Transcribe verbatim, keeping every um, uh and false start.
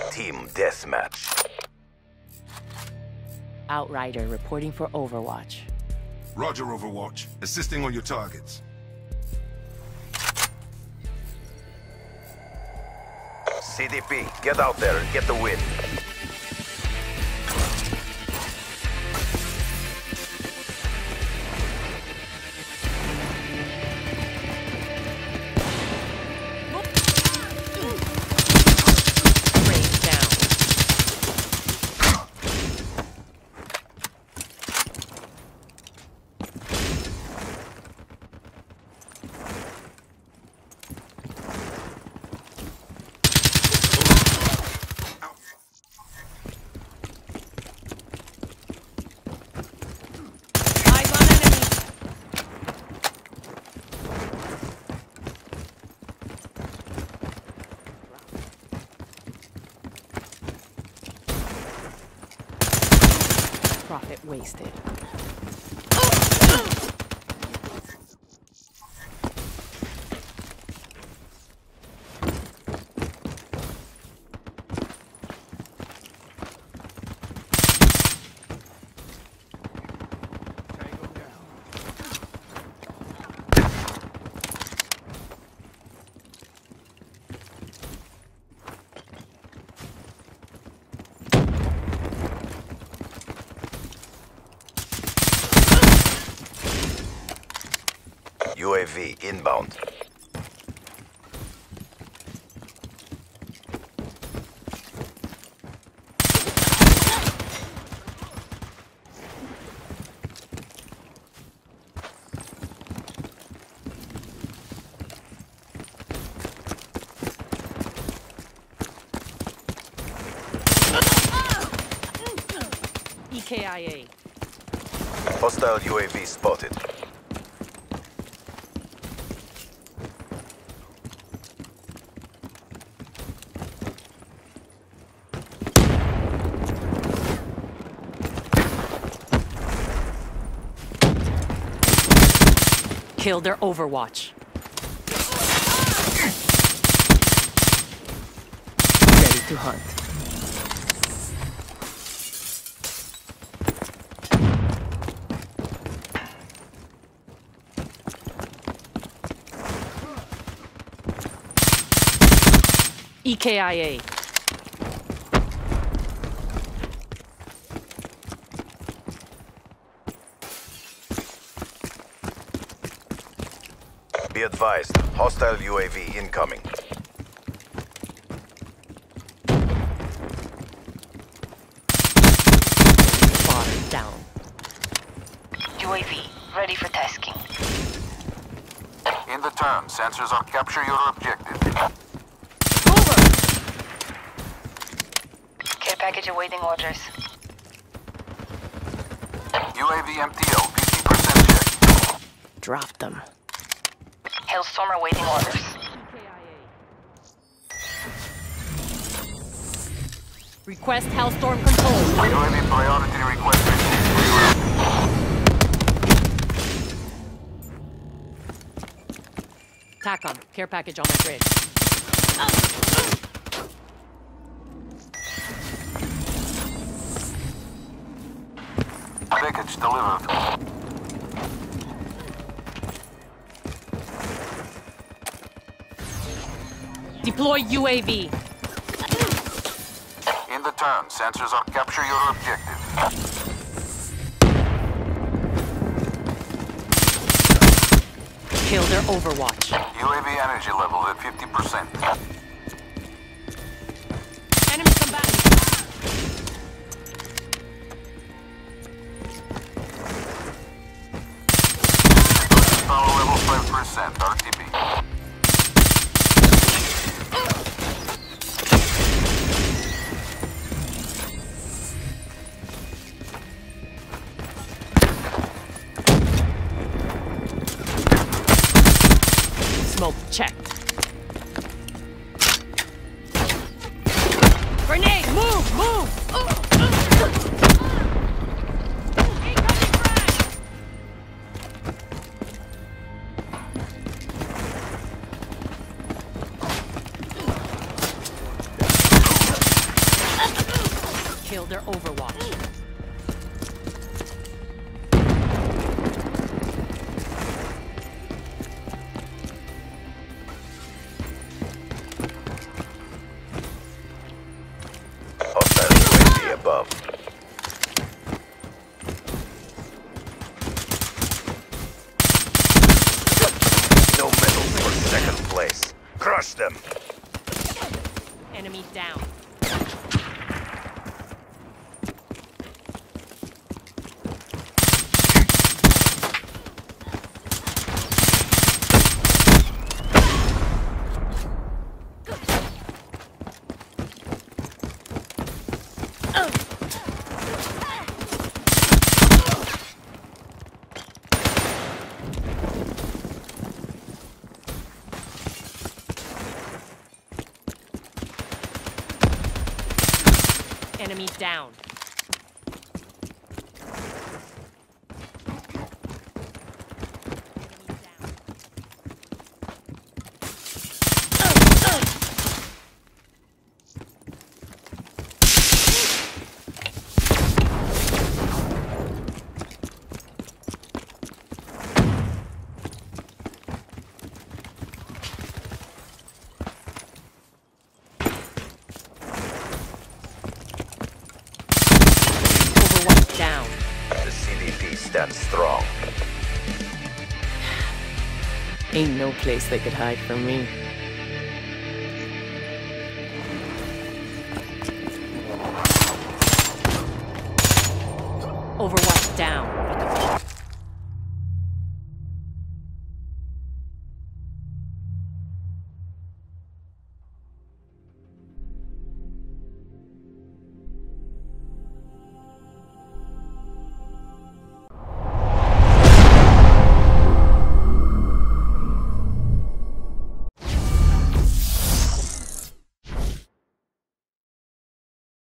Team deathmatch. Outrider reporting for Overwatch. Roger, Overwatch. Assisting on your targets. C D P, get out there and get the win. Profit wasted. U A V inbound. E K I A. Hostile U A V spotted. Kill their Overwatch. Ready to hunt. E K I A. Be advised, hostile U A V incoming. Fire down. U A V, ready for tasking. In the turn, sensors will capture your objective. Over! Care package awaiting orders. U A V M T L, fifty percent check. Drop them. Hailstorm awaiting orders. Request Hellstorm control. U A V priority requested. T A C O M, care package on my bridge. Package delivered. Deploy U A V. In the turn, sensors will capture your objective. Kill their Overwatch. U A V energy level at fifty percent. Enemy combatant. Power level five percent, R T B. Smoke checked. Grenade! Move! Move! Kill their Overwatch. Hostile U A V above. No medals for second place. Crush them. Enemy down. Enemy down. Overwatch down. The C D P stands strong. Ain't no place they could hide from me. Overwatch down.